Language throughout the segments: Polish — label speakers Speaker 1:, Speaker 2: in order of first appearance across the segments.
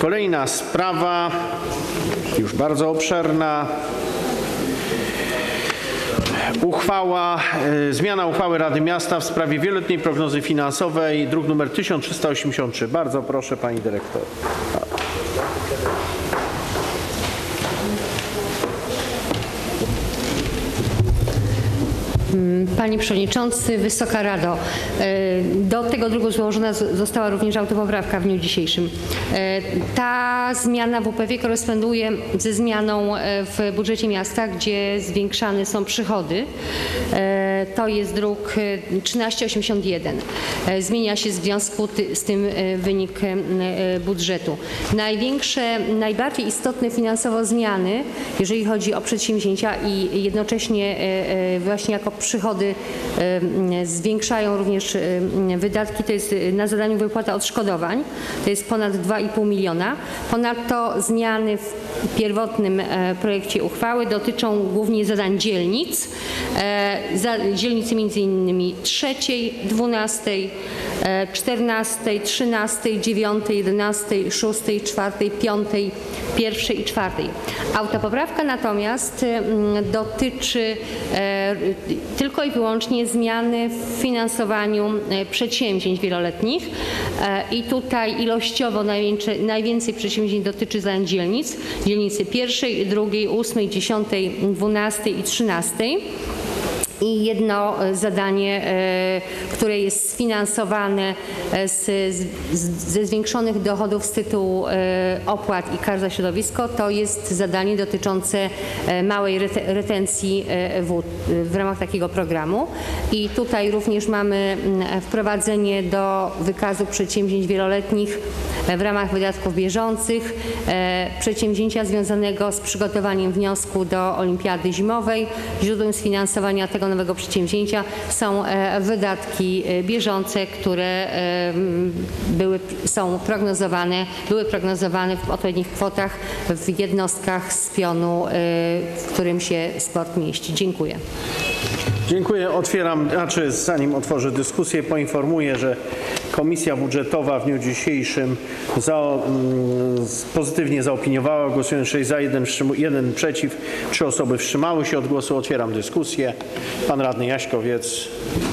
Speaker 1: Kolejna sprawa, już bardzo obszerna. Zmiana uchwały Rady Miasta w sprawie wieloletniej prognozy finansowej, druk nr 1383. Bardzo proszę, pani dyrektor.
Speaker 2: Panie Przewodniczący, Wysoka Rado, do tego druku złożona została również autopoprawka w dniu dzisiejszym. Ta zmiana w UPW koresponduje ze zmianą w budżecie miasta, gdzie zwiększane są przychody. To jest druk 1381. Zmienia się w związku z tym wynik budżetu. Najbardziej istotne finansowo zmiany, jeżeli chodzi o przedsięwzięcia i jednocześnie właśnie jako przychody zwiększają również wydatki, to jest na zadaniu wypłata odszkodowań, to jest ponad 2,5 miliona. Ponadto zmiany w pierwotnym projekcie uchwały dotyczą głównie zadań dzielnic, dzielnicy m.in. 3., 12., 14., 13., 9., 11., 6., 4., 5., 1. i 4. Autopoprawka natomiast dotyczy tylko i wyłącznie zmiany w finansowaniu przedsięwzięć wieloletnich i tutaj ilościowo najwięcej przedsięwzięć dotyczy zadań dzielnic, dzielnicy 1., 2., 8., 10., 12. i 13. I jedno zadanie, które jest sfinansowane ze zwiększonych dochodów z tytułu opłat i kar za środowisko, to jest zadanie dotyczące małej retencji wód w ramach takiego programu. I tutaj również mamy wprowadzenie do wykazu przedsięwzięć wieloletnich w ramach wydatków bieżących, przedsięwzięcia związanego z przygotowaniem wniosku do olimpiady zimowej. Źródłem sfinansowania tego nowego przedsięwzięcia są wydatki bieżące, które były prognozowane w odpowiednich kwotach w jednostkach z pionu, w którym się sport mieści. Dziękuję.
Speaker 1: Dziękuję. Zanim otworzę dyskusję, poinformuję, że Komisja Budżetowa w dniu dzisiejszym pozytywnie zaopiniowała, głosując 6 za, 1 przeciw, 3 osoby wstrzymały się od głosu. Otwieram dyskusję. Pan radny Jaśkowiec.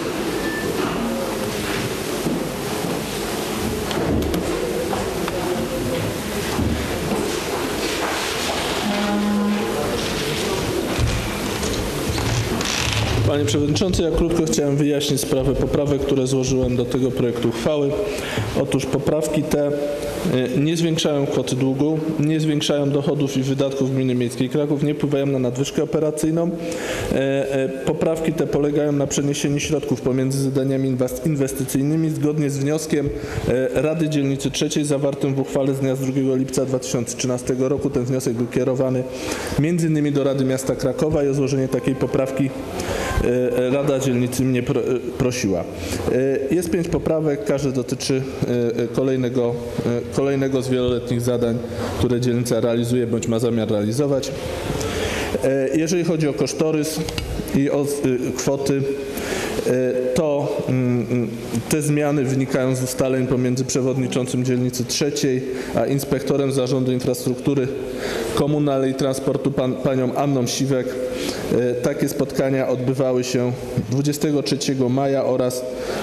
Speaker 3: Panie Przewodniczący, ja krótko chciałem wyjaśnić sprawę poprawek, które złożyłem do tego projektu uchwały. Otóż poprawki te nie zwiększają kwoty długu, nie zwiększają dochodów i wydatków Gminy Miejskiej Kraków, nie wpływają na nadwyżkę operacyjną. Poprawki te polegają na przeniesieniu środków pomiędzy zadaniami inwestycyjnymi zgodnie z wnioskiem Rady Dzielnicy 3 zawartym w uchwale z dnia 2 lipca 2013 roku. Ten wniosek był kierowany m.in. do Rady Miasta Krakowa i o złożenie takiej poprawki Rada Dzielnicy mnie prosiła. Jest 5 poprawek, każdy dotyczy kolejnego z wieloletnich zadań, które dzielnica realizuje bądź ma zamiar realizować. Jeżeli chodzi o kosztorys i o kwoty, to te zmiany wynikają z ustaleń pomiędzy przewodniczącym dzielnicy 3 a inspektorem Zarządu Infrastruktury Komunalnej i Transportu panią Anną Siwek. Takie spotkania odbywały się 23 maja oraz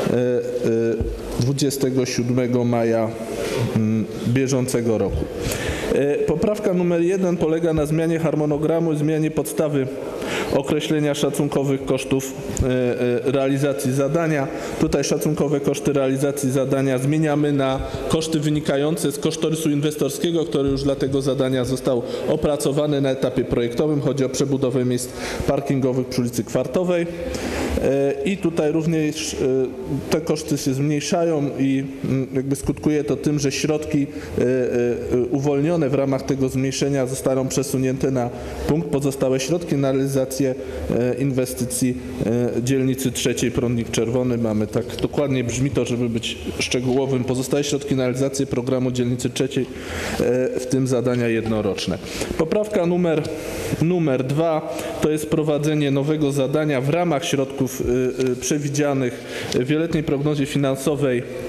Speaker 3: 27 maja bieżącego roku. Poprawka numer 1 polega na zmianie harmonogramu i zmianie podstawy określenia szacunkowych kosztów realizacji zadania. Tutaj szacunkowe koszty realizacji zadania zmieniamy na koszty wynikające z kosztorysu inwestorskiego, który już dla tego zadania został opracowany na etapie projektowym. Chodzi o przebudowę miejsc parkingowych przy ulicy Kwartowej. I tutaj również te koszty się zmniejszają i jakby skutkuje to tym, że środki uwolnione w ramach tego zmniejszenia zostaną przesunięte na punkt. Pozostałe środki na realizację inwestycji dzielnicy 3 Prądnik Czerwony. Mamy tak dokładnie brzmi to, żeby być szczegółowym. Pozostałe środki na realizację programu dzielnicy 3, w tym zadania jednoroczne. Poprawka numer 2 to jest wprowadzenie nowego zadania w ramach środków przewidzianych w wieloletniej prognozie finansowej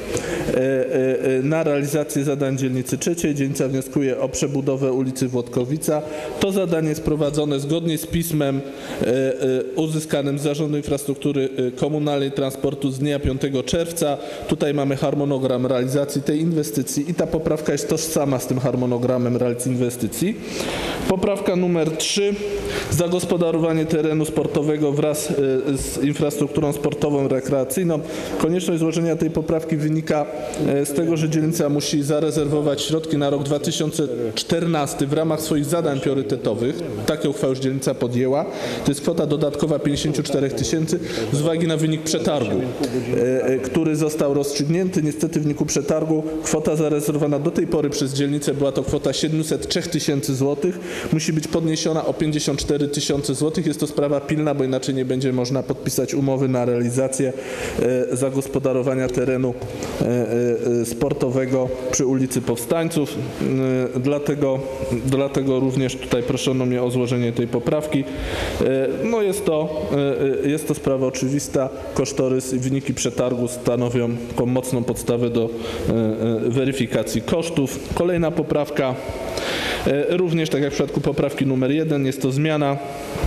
Speaker 3: na realizację zadań dzielnicy trzeciej. Dzielnica wnioskuje o przebudowę ulicy Włodkowica. To zadanie jest prowadzone zgodnie z pismem uzyskanym z Zarządu Infrastruktury Komunalnej i Transportu z dnia 5 czerwca. Tutaj mamy harmonogram realizacji tej inwestycji i ta poprawka jest tożsama z tym harmonogramem realizacji inwestycji. Poprawka numer 3. Zagospodarowanie terenu sportowego wraz z infrastrukturą sportową, rekreacyjną. Konieczność złożenia tej poprawki wynika z tego, że dzielnica musi zarezerwować środki na rok 2014 w ramach swoich zadań priorytetowych. Takie uchwały już dzielnica podjęła. To jest kwota dodatkowa 54 000 z uwagi na wynik przetargu, który został rozstrzygnięty. Niestety w wyniku przetargu kwota zarezerwowana do tej pory przez dzielnicę była to kwota 703 000 zł. Musi być podniesiona o 54 000 zł. Jest to sprawa pilna, bo inaczej nie będzie można podpisać umowy na realizację zagospodarowania terenu sportowego przy ulicy Powstańców. Dlatego również tutaj proszono mnie o złożenie tej poprawki. No jest to sprawa oczywista. Kosztorys i wyniki przetargu stanowią taką mocną podstawę do weryfikacji kosztów. Kolejna poprawka, również tak jak w przypadku poprawki numer 1, jest to zmiana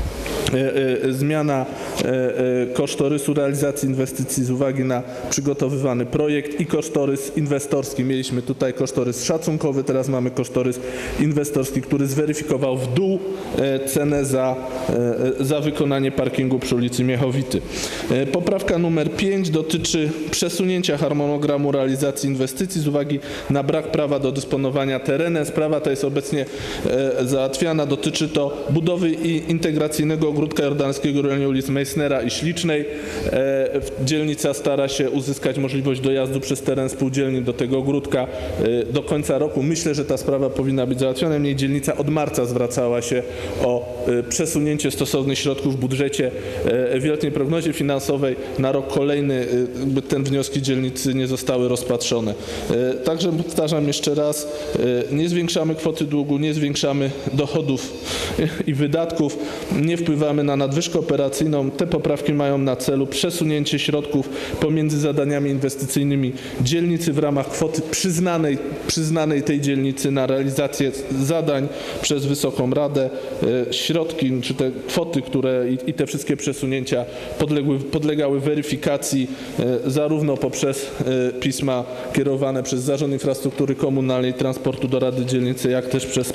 Speaker 3: kosztorysu realizacji inwestycji z uwagi na przygotowywany projekt i kosztorys inwestorski. Mieliśmy tutaj kosztorys szacunkowy, teraz mamy kosztorys inwestorski, który zweryfikował w dół cenę za wykonanie parkingu przy ulicy Miechowity. Poprawka numer 5 dotyczy przesunięcia harmonogramu realizacji inwestycji z uwagi na brak prawa do dysponowania terenem. Sprawa ta jest obecnie załatwiana. Dotyczy to budowy integracyjnego ogródka jordańskiego w rejonie ulic Meissnera i Ślicznej. Dzielnica stara się uzyskać możliwość dojazdu przez teren spółdzielni do tego ogródka do końca roku. Myślę, że ta sprawa powinna być załatwiona. Niemniej dzielnica od marca zwracała się o przesunięcie stosownych środków w budżecie w wieloletniej prognozie finansowej na rok kolejny. Te wnioski dzielnicy nie zostały rozpatrzone. Także powtarzam jeszcze raz, nie zwiększamy kwoty długu, nie zwiększamy dochodów i wydatków, nie wpływamy na nadwyżkę operacyjną. Te poprawki mają na celu przesunięcie środków pomiędzy zadaniami inwestycyjnymi dzielnicy w ramach kwoty przyznanej tej dzielnicy na realizację zadań przez Wysoką Radę. Środki, czy te kwoty, które i te wszystkie przesunięcia podlegały weryfikacji zarówno poprzez pisma kierowane przez Zarząd Infrastruktury Komunalnej i Transportu do Rady Dzielnicy, jak też przez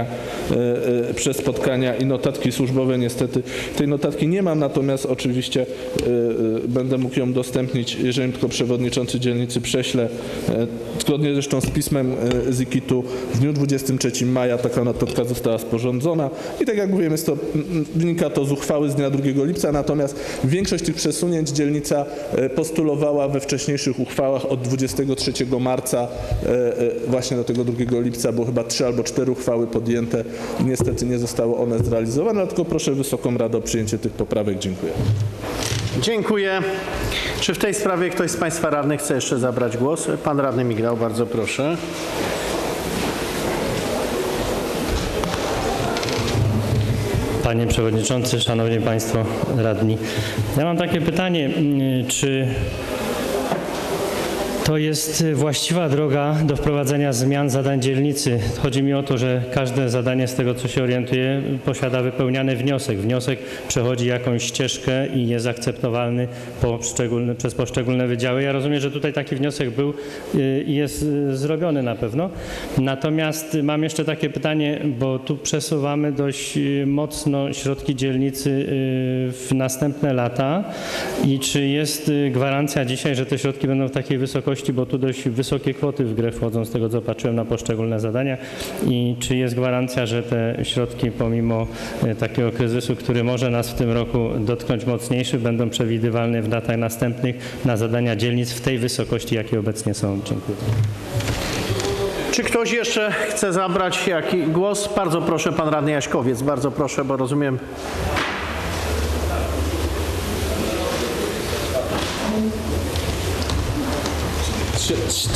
Speaker 3: spotkania i notatki służbowe. Niestety tej notatki nie mam, natomiast oczywiście będę mógł ją udostępnić, jeżeli tylko przewodniczący dzielnicy prześle. Zgodnie zresztą z pismem z IKIT-u w dniu 23 maja taka notatka została sporządzona i tak jak mówiłem, wynika to z uchwały z dnia 2 lipca, natomiast większość tych przesunięć dzielnica postulowała we wcześniejszych uchwałach od 23 marca właśnie do tego 2 lipca, bo chyba 3 albo 4 uchwały podjęte. Niestety nie zostały one zrealizowane, dlatego proszę Wysoką Radę o przyjęcie tych poprawek. Dziękuję.
Speaker 1: Dziękuję. Czy w tej sprawie ktoś z Państwa radnych chce jeszcze zabrać głos? Pan radny Migrał, bardzo proszę.
Speaker 4: Panie Przewodniczący, Szanowni Państwo Radni. Ja mam takie pytanie, czy to jest właściwa droga do wprowadzenia zmian zadań dzielnicy? Chodzi mi o to, że każde zadanie, z tego co się orientuję, posiada wypełniany wniosek. Wniosek przechodzi jakąś ścieżkę i jest akceptowalny przez poszczególne wydziały. Ja rozumiem, że tutaj taki wniosek był i jest zrobiony na pewno. Natomiast mam jeszcze takie pytanie, bo tu przesuwamy dość mocno środki dzielnicy w następne lata i czy jest gwarancja dzisiaj, że te środki będą w takiej wysokości, bo tu dość wysokie kwoty w grę wchodzą, z tego co patrzyłem na poszczególne zadania, i czy jest gwarancja, że te środki pomimo takiego kryzysu, który może nas w tym roku dotknąć mocniejszy, będą przewidywalne w latach następnych na zadania dzielnic w tej wysokości, jakie obecnie są. Dziękuję.
Speaker 1: Czy ktoś jeszcze chce zabrać jaki głos? Bardzo proszę, pan radny Jaśkowiec, bardzo proszę, bo rozumiem.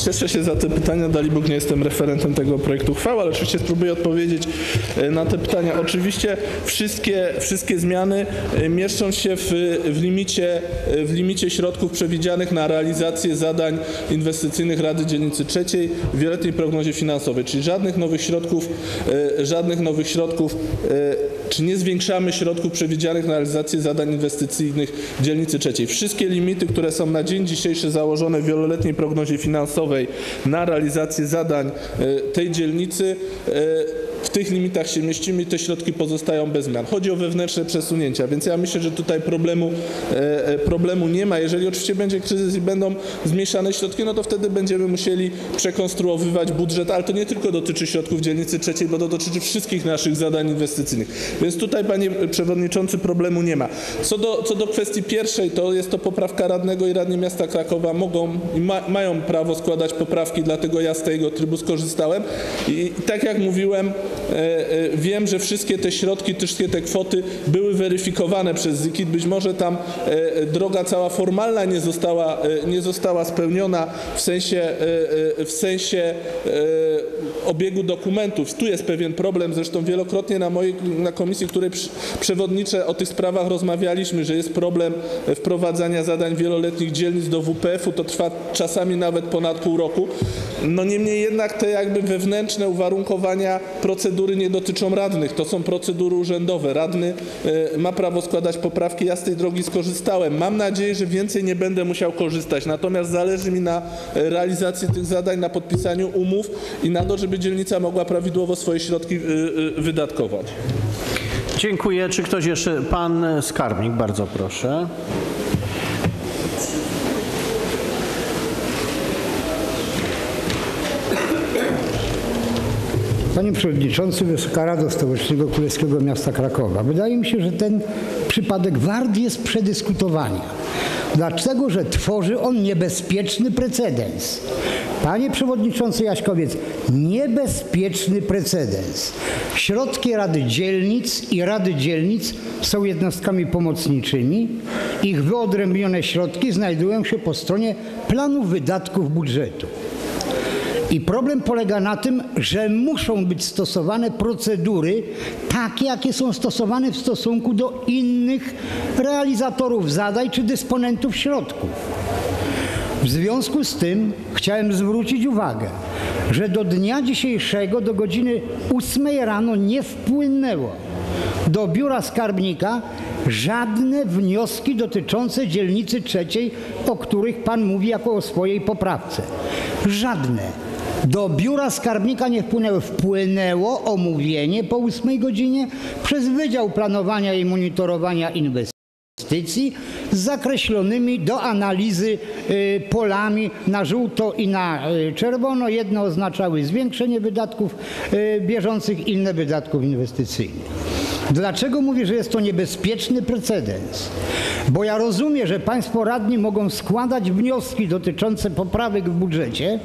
Speaker 3: Cieszę się za te pytania. Dalibóg nie jestem referentem tego projektu uchwały, ale oczywiście spróbuję odpowiedzieć na te pytania. Oczywiście wszystkie zmiany mieszczą się w limicie środków przewidzianych na realizację zadań inwestycyjnych Rady Dzielnicy Trzeciej w wieloletniej prognozie finansowej, czyli żadnych nowych środków, czy nie zwiększamy środków przewidzianych na realizację zadań inwestycyjnych Dzielnicy Trzeciej. Wszystkie limity, które są na dzień dzisiejszy założone w wieloletniej prognozie finansowej na realizację zadań tej dzielnicy, w tych limitach się mieścimy i te środki pozostają bez zmian. Chodzi o wewnętrzne przesunięcia, więc ja myślę, że tutaj problemu nie ma. Jeżeli oczywiście będzie kryzys i będą zmniejszane środki, no to wtedy będziemy musieli przekonstruować budżet, ale to nie tylko dotyczy środków Dzielnicy Trzeciej, bo to dotyczy wszystkich naszych zadań inwestycyjnych. Więc tutaj, panie przewodniczący, problemu nie ma. Co do kwestii pierwszej, to jest to poprawka radnego i radni miasta Krakowa mają prawo składać poprawki, dlatego ja z tego trybu skorzystałem. I tak jak mówiłem, wiem, że wszystkie te środki, wszystkie te kwoty były weryfikowane przez ZIKIT. Być może tam droga cała formalna nie została spełniona w sensie obiegu dokumentów. Tu jest pewien problem, zresztą wielokrotnie na komisji, której przewodniczę, o tych sprawach rozmawialiśmy, że jest problem wprowadzania zadań wieloletnich dzielnic do WPF-u. To trwa czasami nawet ponad pół roku. No niemniej jednak te jakby wewnętrzne uwarunkowania procedury nie dotyczą radnych. To są procedury urzędowe. Radny ma prawo składać poprawki. Ja z tej drogi skorzystałem. Mam nadzieję, że więcej nie będę musiał korzystać. Natomiast zależy mi na realizacji tych zadań, na podpisaniu umów i na to, żeby dzielnica mogła prawidłowo swoje środki wydatkować.
Speaker 1: Dziękuję. Czy ktoś jeszcze? Pan skarbnik, bardzo proszę.
Speaker 5: Panie Przewodniczący, Wysoka Rado Stołecznego Królewskiego Miasta Krakowa. Wydaje mi się, że ten przypadek wart jest przedyskutowania. Dlatego, że tworzy on niebezpieczny precedens. Panie Przewodniczący Jaśkowiec, niebezpieczny precedens. Środki Rady Dzielnic i Rady Dzielnic są jednostkami pomocniczymi. Ich wyodrębnione środki znajdują się po stronie planu wydatków budżetu. I problem polega na tym, że muszą być stosowane procedury takie, jakie są stosowane w stosunku do innych realizatorów zadań czy dysponentów środków. W związku z tym chciałem zwrócić uwagę, że do dnia dzisiejszego, do godziny 8 rano nie wpłynęło do biura skarbnika żadne wnioski dotyczące Dzielnicy Trzeciej, o których Pan mówi jako o swojej poprawce. Żadne. Do biura skarbnika nie wpłynęło. Wpłynęło omówienie po 8 godzinie przez Wydział Planowania i Monitorowania Inwestycji z zakreślonymi do analizy polami na żółto i na czerwono. Jedne oznaczały zwiększenie wydatków bieżących, inne wydatków inwestycyjnych. Dlaczego mówię, że jest to niebezpieczny precedens? Bo ja rozumiem, że Państwo radni mogą składać wnioski dotyczące poprawek w budżecie,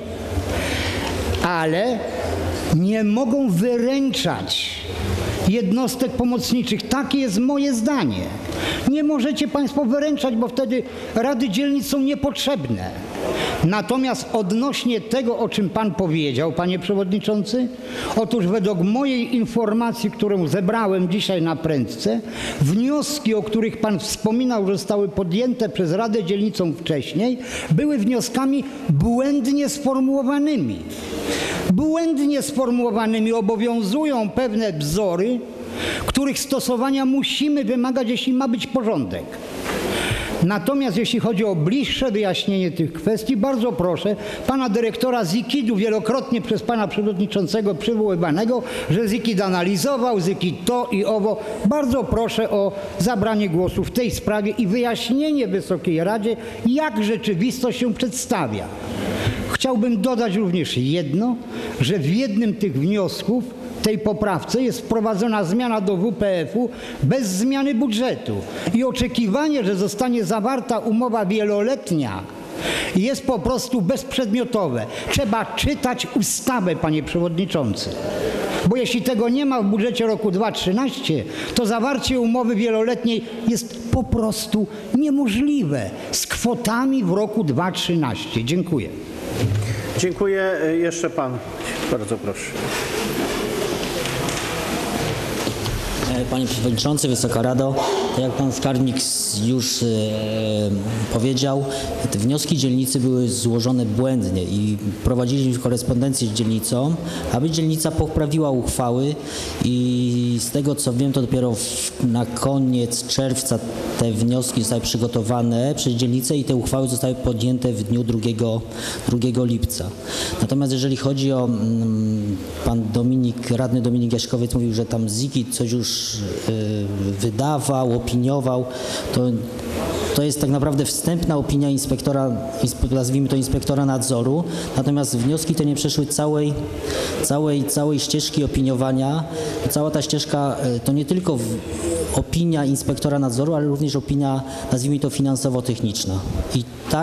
Speaker 5: ale nie mogą wyręczać jednostek pomocniczych. Takie jest moje zdanie. Nie możecie Państwo wyręczać, bo wtedy rady dzielnic są niepotrzebne. Natomiast odnośnie tego, o czym Pan powiedział, Panie Przewodniczący, otóż według mojej informacji, którą zebrałem dzisiaj na prędce, wnioski, o których Pan wspominał, zostały podjęte przez Radę Dzielnicą wcześniej, były wnioskami błędnie sformułowanymi. Błędnie sformułowanymi, obowiązują pewne wzory, których stosowania musimy wymagać, jeśli ma być porządek. Natomiast jeśli chodzi o bliższe wyjaśnienie tych kwestii, bardzo proszę pana dyrektora ZIKIT-u, wielokrotnie przez pana przewodniczącego przywoływanego, że ZIKIT analizował, ZIKIT to i owo. Bardzo proszę o zabranie głosu w tej sprawie i wyjaśnienie Wysokiej Radzie, jak rzeczywistość się przedstawia. Chciałbym dodać również jedno, że w jednym tych wniosków, tej poprawce jest wprowadzona zmiana do WPF-u bez zmiany budżetu i oczekiwanie, że zostanie zawarta umowa wieloletnia, jest po prostu bezprzedmiotowe. Trzeba czytać ustawę, panie przewodniczący. Bo jeśli tego nie ma w budżecie roku 2013, to zawarcie umowy wieloletniej jest po prostu niemożliwe z kwotami w roku 2013. Dziękuję.
Speaker 1: Dziękuję. Jeszcze pan. Bardzo proszę.
Speaker 6: Panie Przewodniczący, Wysoka Rado, tak jak Pan Skarbnik już powiedział, te wnioski dzielnicy były złożone błędnie i prowadziliśmy korespondencję z dzielnicą, aby dzielnica poprawiła uchwały i z tego co wiem, to dopiero na koniec czerwca te wnioski zostały przygotowane przez dzielnicę i te uchwały zostały podjęte w dniu 2 lipca. Natomiast jeżeli chodzi o pan radny Dominik Jaśkowiec mówił, że tam ZIKIT coś już wydawał, opiniował, to jest tak naprawdę wstępna opinia inspektora, nazwijmy to inspektora nadzoru, natomiast wnioski te nie przeszły całej ścieżki opiniowania. Cała ta ścieżka to nie tylko opinia inspektora nadzoru, ale również opinia, nazwijmy to finansowo-techniczna. I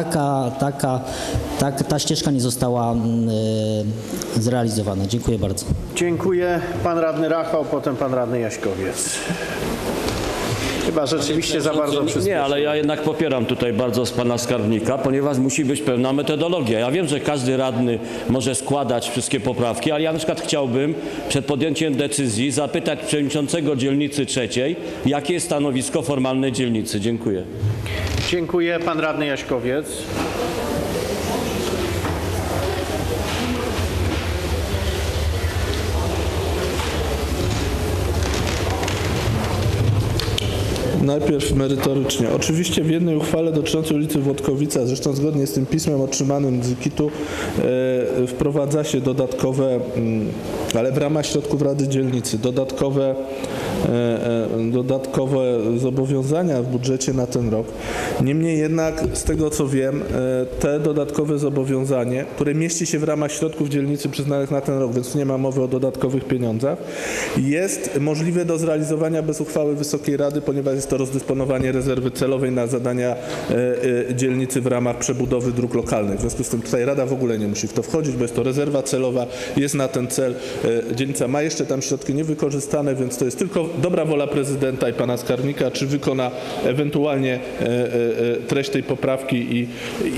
Speaker 6: ta ścieżka nie została zrealizowana. Dziękuję bardzo.
Speaker 1: Dziękuję. Pan radny Rachał, potem pan radny Jaśkowiec. Chyba rzeczywiście za bardzo przyspieszyłem.
Speaker 7: Nie, ale ja jednak popieram tutaj bardzo z pana skarbnika, ponieważ musi być pewna metodologia. Ja wiem, że każdy radny może składać wszystkie poprawki, ale ja na przykład chciałbym przed podjęciem decyzji zapytać przewodniczącego dzielnicy trzeciej, jakie jest stanowisko formalne dzielnicy. Dziękuję.
Speaker 1: Dziękuję. Pan radny Jaśkowiec.
Speaker 3: Najpierw merytorycznie. Oczywiście w jednej uchwale dotyczącej ulicy Włodkowica, zresztą zgodnie z tym pismem otrzymanym z ZIKIT-u, wprowadza się dodatkowe, ale w ramach środków Rady Dzielnicy, dodatkowe zobowiązania w budżecie na ten rok. Niemniej jednak, z tego co wiem, te dodatkowe zobowiązanie, które mieści się w ramach środków dzielnicy przyznanych na ten rok, więc nie ma mowy o dodatkowych pieniądzach, jest możliwe do zrealizowania bez uchwały Wysokiej Rady, ponieważ jest to rozdysponowanie rezerwy celowej na zadania dzielnicy w ramach przebudowy dróg lokalnych. W związku z tym tutaj Rada w ogóle nie musi w to wchodzić, bo jest to rezerwa celowa, jest na ten cel. Dzielnica ma jeszcze tam środki niewykorzystane, więc to jest tylko dobra wola prezydenta i pana skarbnika, czy wykona ewentualnie treść tej poprawki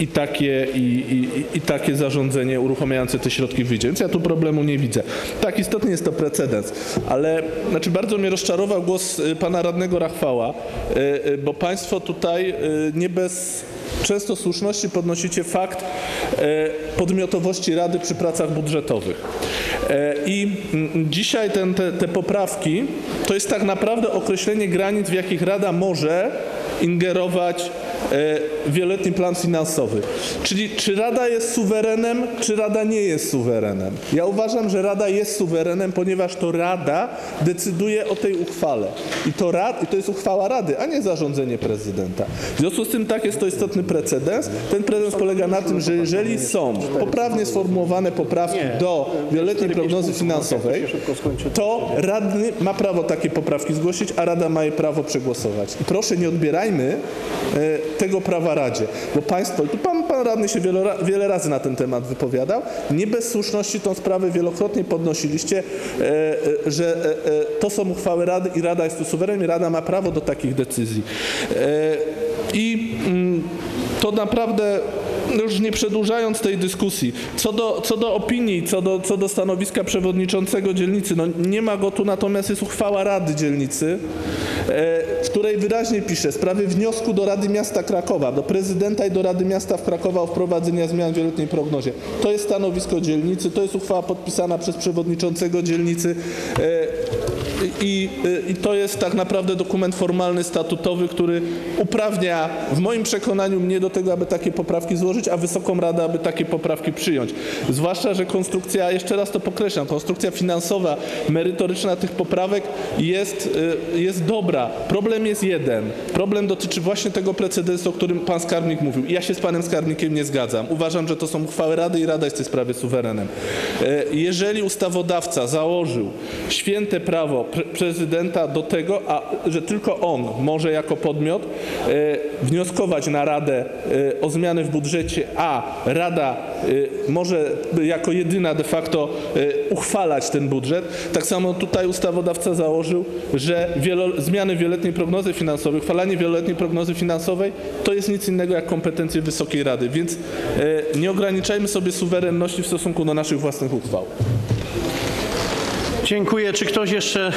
Speaker 3: i takie zarządzenie uruchamiające te środki wyjdzie. Więc ja tu problemu nie widzę. Tak, istotnie jest to precedens, ale bardzo mnie rozczarował głos pana radnego Rachwała, bo państwo tutaj nie bez często słuszności podnosicie fakt podmiotowości Rady przy pracach budżetowych. I dzisiaj te poprawki to jest tak naprawdę określenie granic, w jakich Rada może ingerować w wieloletni plan finansowy. Czyli czy Rada jest suwerenem, czy Rada nie jest suwerenem? Ja uważam, że Rada jest suwerenem, ponieważ to Rada decyduje o tej uchwale. I to jest uchwała Rady, a nie zarządzenie prezydenta. W związku z tym tak jest to istotny precedens. Ten precedens polega na tym, że jeżeli są poprawnie sformułowane poprawki do wieloletniej prognozy finansowej, to radny ma prawo takie poprawki zgłosić, a Rada ma je prawo przegłosować. I proszę, nie odbierajmy tego prawa Radzie, bo państwo, i tu pan radny się wiele razy na ten temat wypowiadał, nie bez słuszności tą sprawę wielokrotnie podnosiliście, że to są uchwały Rady i Rada jest tu suwerenem i Rada ma prawo do takich decyzji. I to naprawdę, już nie przedłużając tej dyskusji, co do opinii, co do stanowiska przewodniczącego dzielnicy, no nie ma go tu, natomiast jest uchwała Rady Dzielnicy, w której wyraźnie pisze: w sprawie wniosku do Rady Miasta Krakowa, do prezydenta i do Rady Miasta w Krakowa o wprowadzenie zmian w wieloletniej prognozie. To jest stanowisko dzielnicy, to jest uchwała podpisana przez przewodniczącego dzielnicy i to jest tak naprawdę dokument formalny, statutowy, który uprawnia w moim przekonaniu mnie do tego, aby takie poprawki złożyć, a Wysoką Radę, aby takie poprawki przyjąć. Zwłaszcza, że konstrukcja, jeszcze raz to podkreślam, konstrukcja finansowa, merytoryczna tych poprawek jest dobra. Problem jest jeden. Problem dotyczy właśnie tego precedensu, o którym pan skarbnik mówił. I ja się z panem skarbnikiem nie zgadzam. Uważam, że to są uchwały Rady i Rada jest w tej sprawie suwerenem. Jeżeli ustawodawca założył święte prawo prezydenta do tego, że tylko on może jako podmiot wnioskować na Radę o zmiany w budżecie, a Rada może jako jedyna de facto uchwalać ten budżet. Tak samo tutaj ustawodawca założył, że zmiany wieloletniej prognozy finansowej, uchwalanie wieloletniej prognozy finansowej to jest nic innego jak kompetencje Wysokiej Rady, więc nie ograniczajmy sobie suwerenności w stosunku do naszych własnych uchwał.
Speaker 1: Dziękuję. Czy ktoś jeszcze,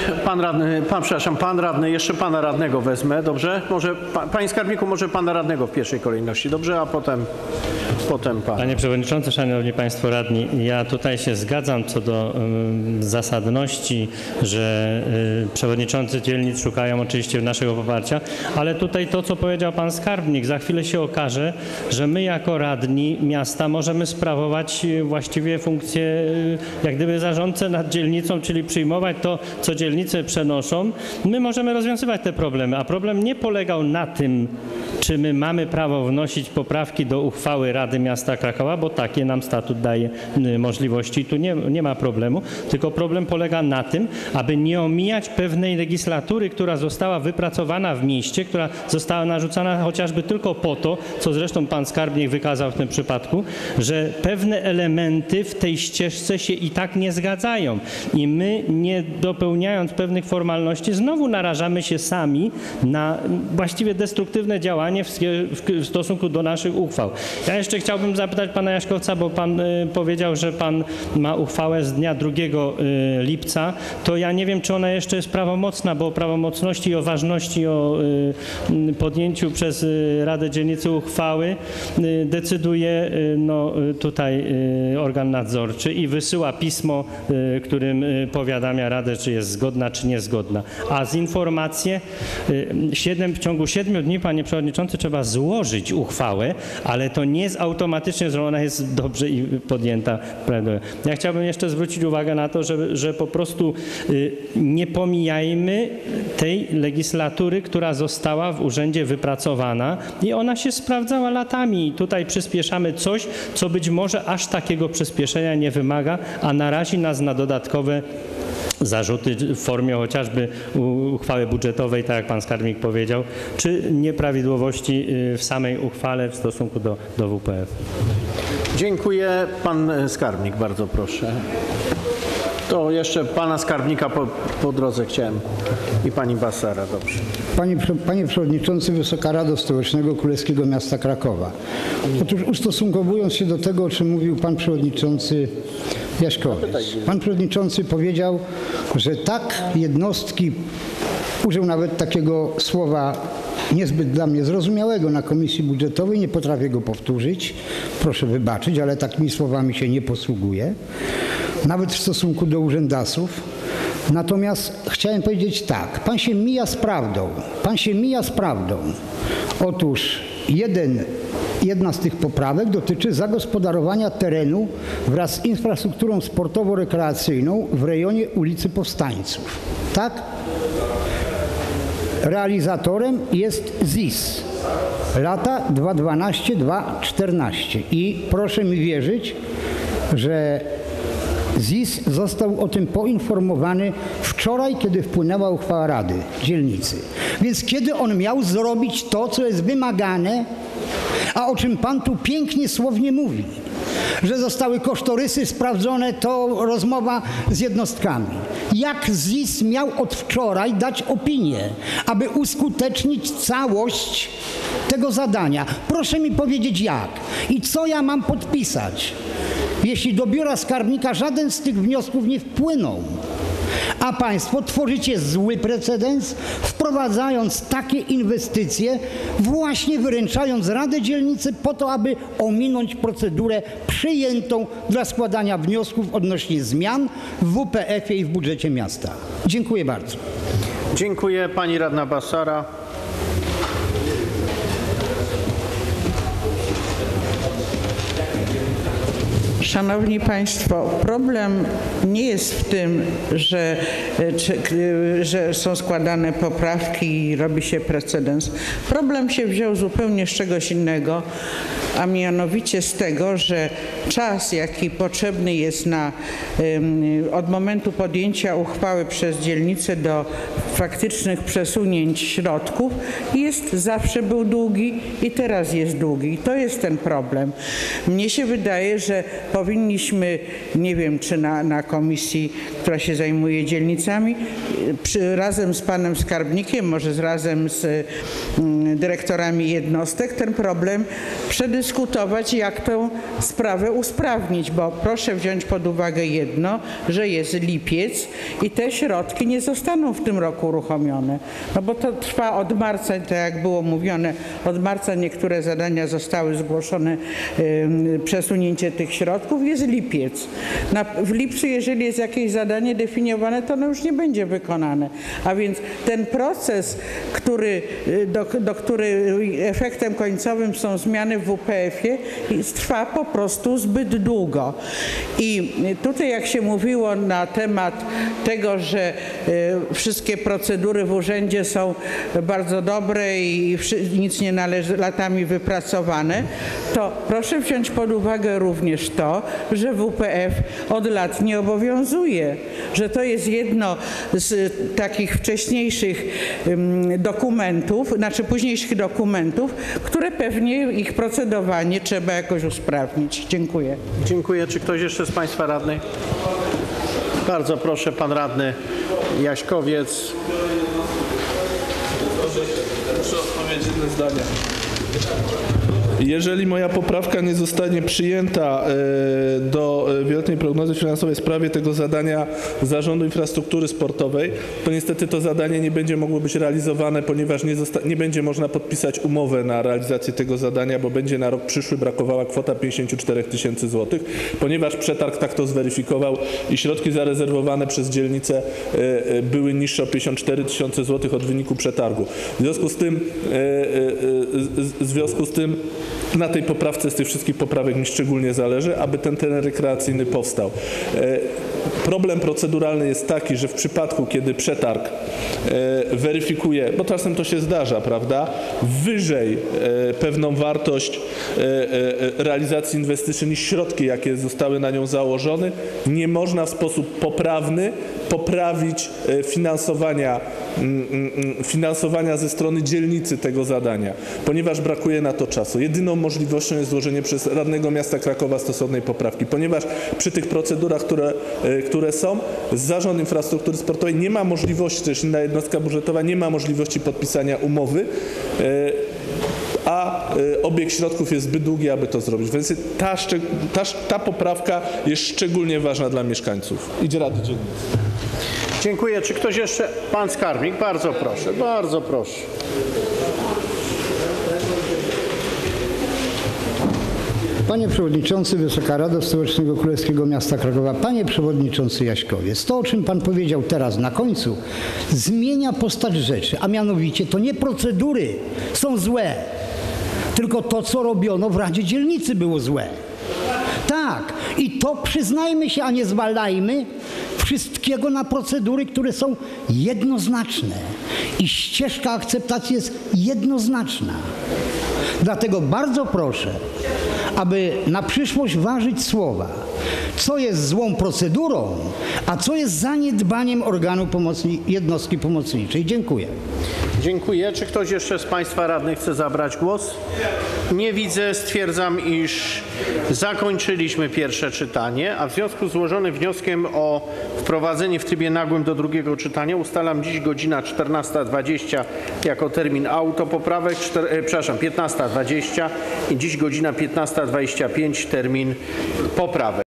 Speaker 1: pan radny, jeszcze pana radnego wezmę, dobrze? Może, panie skarbniku, może pana radnego w pierwszej kolejności, dobrze? A potem pan.
Speaker 4: Panie Przewodniczący, Szanowni Państwo Radni, ja tutaj się zgadzam co do zasadności, że przewodniczący dzielnic szukają oczywiście naszego poparcia, ale tutaj to, co powiedział pan skarbnik, za chwilę się okaże, że my jako radni miasta możemy sprawować właściwie funkcję jak gdyby zarządcę nad dzielnicą, czyli przyjmować to, co dzielnice przenoszą. My możemy rozwiązywać te problemy, a problem nie polegał na tym, czy my mamy prawo wnosić poprawki do uchwały Rady Miasta Krakowa, bo takie nam statut daje możliwości i tu nie ma problemu, tylko problem polega na tym, aby nie omijać pewnej legislatury, która została wypracowana w mieście, która została narzucana chociażby tylko po to, co zresztą pan skarbnik wykazał w tym przypadku, że pewne elementy w tej ścieżce się i tak nie zgadzają i my, nie dopełniając pewnych formalności, znowu narażamy się sami na właściwie destruktywne działanie w stosunku do naszych uchwał. Ja jeszcze chciałbym zapytać pana Jaśkowca, bo pan powiedział, że pan ma uchwałę z dnia 2 lipca, to ja nie wiem, czy ona jeszcze jest prawomocna, bo o prawomocności i o ważności, o podjęciu przez Radę Dzielnicy uchwały decyduje tutaj organ nadzorczy i wysyła pismo, którym powiadamia Radę, czy jest zgodna, czy niezgodna. A z informacje w ciągu 7 dni, panie przewodniczący, trzeba złożyć uchwałę, ale to nie jest automatycznie, że ona jest dobrze i podjęta. Ja chciałbym jeszcze zwrócić uwagę na to, że po prostu nie pomijajmy tej legislatury, która została w urzędzie wypracowana i ona się sprawdzała latami. I tutaj przyspieszamy coś, co być może aż takiego przyspieszenia nie wymaga, a narazi nas na dodatkowe zarzuty w formie chociażby uchwały budżetowej, tak jak pan skarbnik powiedział, czy nieprawidłowości w samej uchwale w stosunku do WPF.
Speaker 1: Dziękuję. Pan skarbnik, bardzo proszę. To jeszcze pana skarbnika po drodze chciałem i pani Bassara, dobrze.
Speaker 5: Panie Przewodniczący, Wysoka Rado Stołecznego Królewskiego Miasta Krakowa. Otóż ustosunkowując się do tego, o czym mówił pan Przewodniczący Jaśkowiec. Pan Przewodniczący powiedział, że tak jednostki, użył nawet takiego słowa niezbyt dla mnie zrozumiałego na Komisji Budżetowej, nie potrafię go powtórzyć, proszę wybaczyć, ale takimi słowami się nie posługuję, nawet w stosunku do urzędasów. Natomiast chciałem powiedzieć tak, pan się mija z prawdą. Otóż jedna z tych poprawek dotyczy zagospodarowania terenu wraz z infrastrukturą sportowo-rekreacyjną w rejonie ulicy Powstańców. Tak? Realizatorem jest ZIS. Lata 2012-2014. I proszę mi wierzyć, że ZIS został o tym poinformowany wczoraj, kiedy wpłynęła uchwała Rady Dzielnicy. Więc kiedy on miał zrobić to, co jest wymagane, a o czym pan tu pięknie słownie mówi, że zostały kosztorysy sprawdzone, to rozmowa z jednostkami. Jak ZIS miał od wczoraj dać opinię, aby uskutecznić całość tego zadania? Proszę mi powiedzieć jak i co ja mam podpisać, jeśli do biura skarbnika żaden z tych wniosków nie wpłynął. A państwo tworzycie zły precedens, wprowadzając takie inwestycje, właśnie wyręczając Radę Dzielnicy po to, aby ominąć procedurę przyjętą dla składania wniosków odnośnie zmian w WPF-ie i w budżecie miasta. Dziękuję bardzo.
Speaker 1: Dziękuję. Pani radna Bassara.
Speaker 8: Szanowni Państwo, problem nie jest w tym, że są składane poprawki i robi się precedens. Problem się wziął zupełnie z czegoś innego, a mianowicie z tego, że czas, jaki potrzebny jest od momentu podjęcia uchwały przez dzielnicę do faktycznych przesunięć środków zawsze był długi i teraz jest długi. I to jest ten problem. Mnie się wydaje, że powinniśmy, nie wiem, czy na komisji, która się zajmuje dzielnicami, razem z panem skarbnikiem, może razem z dyrektorami jednostek ten problem przedyskutować, jak tę sprawę usprawnić, bo proszę wziąć pod uwagę jedno, że jest lipiec i te środki nie zostaną w tym roku uruchomione, no bo to trwa od marca, tak jak było mówione, od marca niektóre zadania zostały zgłoszone, przesunięcie tych środków, jest lipiec. W lipcu, jeżeli jest jakieś zadanie definiowane, to ono już nie będzie wykonane, a więc ten proces, do który efektem końcowym są zmiany w WPF-ie, trwa po prostu zbyt długo. I tutaj jak się mówiło na temat tego, że wszystkie procedury w urzędzie są bardzo dobre i nic nie należy latami wypracowane, to proszę wziąć pod uwagę również to, że WPF od lat nie obowiązuje, że to jest jedno z takich wcześniejszych dokumentów, znaczy późniejszych dokumentów, które pewnie ich procedowanie trzeba jakoś usprawnić. Dziękuję.
Speaker 1: Dziękuję. Czy ktoś jeszcze z Państwa radnych? Bardzo proszę, pan radny Jaśkowiec.
Speaker 3: Muszę odpowiedzieć jedno zdanie. Jeżeli moja poprawka nie zostanie przyjęta do wieloletniej prognozy finansowej w sprawie tego zadania Zarządu Infrastruktury Sportowej, to niestety to zadanie nie będzie mogło być realizowane, ponieważ nie będzie można podpisać umowę na realizację tego zadania, bo będzie na rok przyszły brakowała kwota 54 000 złotych, ponieważ przetarg tak to zweryfikował i środki zarezerwowane przez dzielnicę były niższe o 54 000 złotych od wyniku przetargu. W związku z tym na tej poprawce z tych wszystkich poprawek mi szczególnie zależy, aby ten teren rekreacyjny powstał. Problem proceduralny jest taki, że w przypadku, kiedy przetarg weryfikuje, bo czasem to się zdarza, prawda, wyżej pewną wartość realizacji inwestycji niż środki, jakie zostały na nią założone, nie można w sposób poprawny poprawić finansowania ze strony dzielnicy tego zadania, ponieważ brakuje na to czasu. Jedyną możliwością jest złożenie przez radnego miasta Krakowa stosownej poprawki, ponieważ przy tych procedurach, które są, Zarząd Infrastruktury Sportowej nie ma możliwości, też inna jednostka budżetowa nie ma możliwości podpisania umowy, a obieg środków jest zbyt długi, aby to zrobić. Więc ta poprawka jest szczególnie ważna dla mieszkańców i Rady Dzielnicy.
Speaker 1: Dziękuję. Czy ktoś jeszcze? Pan skarbnik, bardzo proszę, bardzo proszę.
Speaker 5: Panie Przewodniczący, Wysoka Rado Stołecznego Królewskiego Miasta Krakowa, Panie Przewodniczący Jaśkowiec, to o czym Pan powiedział teraz na końcu zmienia postać rzeczy, a mianowicie to nie procedury są złe, tylko to, co robiono w Radzie Dzielnicy było złe. Tak, i to przyznajmy się, a nie zwalajmy wszystkiego na procedury, które są jednoznaczne i ścieżka akceptacji jest jednoznaczna. Dlatego bardzo proszę, aby na przyszłość ważyć słowa, co jest złą procedurą, a co jest zaniedbaniem organu jednostki pomocniczej. Dziękuję.
Speaker 1: Dziękuję. Czy ktoś jeszcze z Państwa radnych chce zabrać głos? Nie widzę. Stwierdzam, iż zakończyliśmy pierwsze czytanie, a w związku z złożonym wnioskiem o wprowadzenie w trybie nagłym do drugiego czytania ustalam dziś godzina 14:20 jako termin autopoprawek, 15:20 i dziś godzina 15:25 termin poprawek.